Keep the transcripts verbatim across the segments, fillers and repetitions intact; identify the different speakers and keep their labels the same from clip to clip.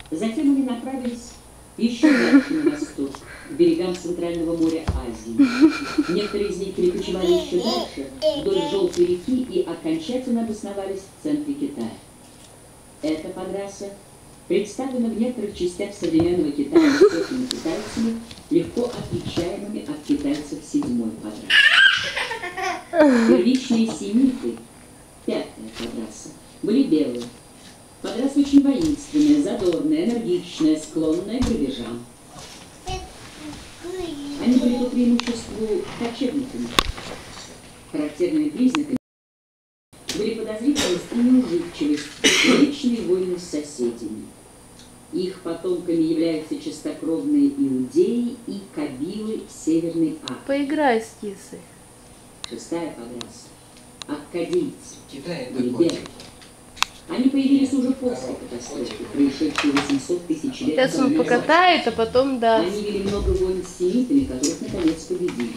Speaker 1: Затем они направились еще дальше на восток, к берегам Центрального моря Азии. Некоторые из них перекочевали еще дальше, вдоль Желтой реки, и окончательно обосновались в центре Китая. Эта подраса представлена в некоторых частях современного Китая высокими китайцами, легко отличаемыми от китайцев седьмой подрасы. Первичные семиты, пятая подраса, были белые. Подраса очень воинственная, задорная, энергичная, склонная к грабежам. Они были по преимуществу кочевниками. Характерными признаками были подозрительность и неуживчивость, вечные войны с соседями. Их потомками являются чистокровные иудеи и кабилы Северной Африки.
Speaker 2: Поиграй с кисой.
Speaker 1: Шестая подраса. Аккадийцы.
Speaker 3: Китай
Speaker 1: или
Speaker 3: это
Speaker 1: белые. Они появились уже после катастрофы, происшедшей восемьсот тысяч лет
Speaker 2: Сейчас он
Speaker 1: назад.
Speaker 2: покатает, а потом да.
Speaker 1: Они вели много войн с семитами, которых наконец победили.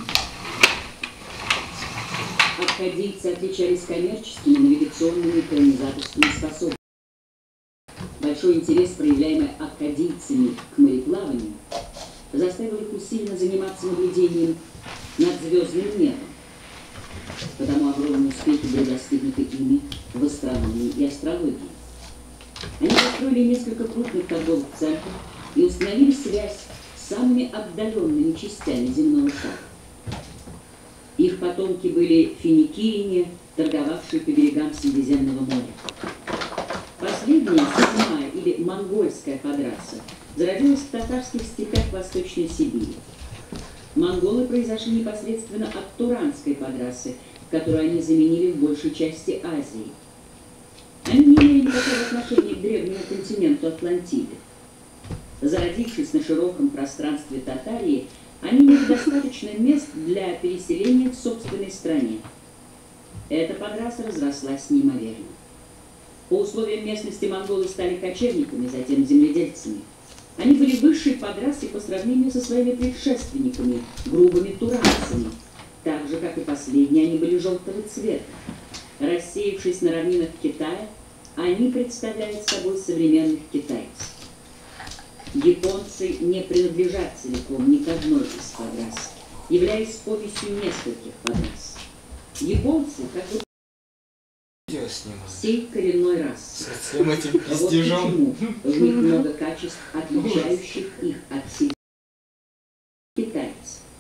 Speaker 1: Аккадийцы отличались коммерческими, навигационными и колонизаторскими способностями. Большой интерес, проявляемый аккадийцами к мореплаванию, заставил их усиленно заниматься наблюдением над звездным небом. Потому огромные успехи были достигнуты ими в астрономии и астрологии. Они построили несколько крупных торговых центров и установили связь с самыми отдаленными частями земного шара. Их потомки были финикияне, торговавшие по берегам Средиземного моря. Последняя, седьмая или монгольская подраса, зародилась в татарских степях Восточной Сибири. Монголы произошли непосредственно от туранской подрасы, которую они заменили в большей части Азии. Они не имели никакого отношения к древнему континенту Атлантиды. Зародившись на широком пространстве Татарии, они имели достаточно мест для переселения в собственной стране. Эта подраса разрослась неимоверно. По условиям местности монголы стали кочевниками, затем земледельцами. Они были высшей подрасой по сравнению со своими предшественниками, грубыми туранцами. Так же, как и последние, они были желтого цвета. Рассеявшись на равнинах Китая, они представляют собой современных китайцев. Японцы не принадлежат целиком ни к одной из подрас, являясь помесью нескольких подрас. Японцы, как бы всей коренной расы.
Speaker 3: С всем этим
Speaker 1: Вот
Speaker 3: престижом.
Speaker 1: почему в них много качеств, отличающих их от себя китайцев.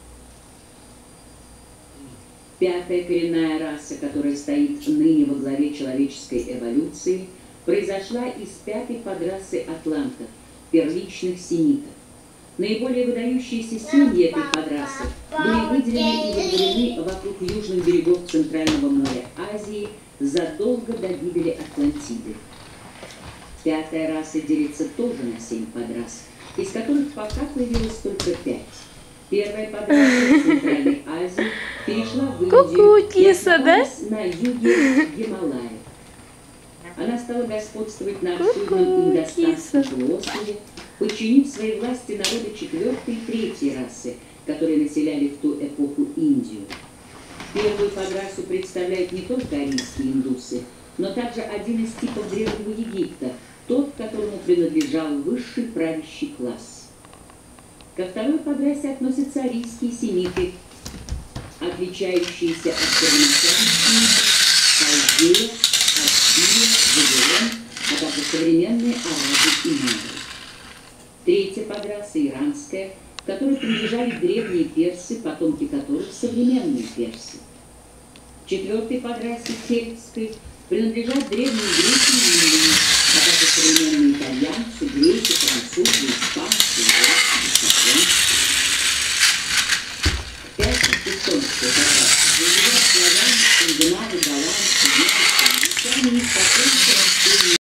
Speaker 1: Пятая коренная раса, которая стоит ныне во главе человеческой эволюции, произошла из пятой подрасы атлантов, первичных семитов. Наиболее выдающиеся семьи этой подрасы были выделены и водворены вокруг южных берегов Центрального моря Азии задолго до гибели Атлантиды. Пятая раса делится тоже на семь подрас, из которых пока появилось только пять. Первая подраса в Центральной Азии перешла в Индию и осталась на юге Гималая. Она стала господствовать на обширном Индостанском полуострове, подчинив своей власти народы четвертой и третьей расы, которые населяли в ту эпоху Индию. Первую подрасу представляют не только арийские индусы, но также один из типов Древнего Египта, тот, которому принадлежал высший правящий класс. Ко второй подрасе относятся арийские семиты, отличающиеся от первоначальных семитов Халдея, Ассирия, Вавилон, а также современные арабы и мавры. Третья подраса иранская, к которой принадлежали древние персы, потомки которых современные персы. Четвертой подрасе кельтской принадлежат древние греки и римляне, а также современные итальянцы, греки, французы, испанцы, ирландцы, пятая тевтонская подраса принадлежат славяне, скандинавы, голландцы, немцы, англичане, не способны к растению.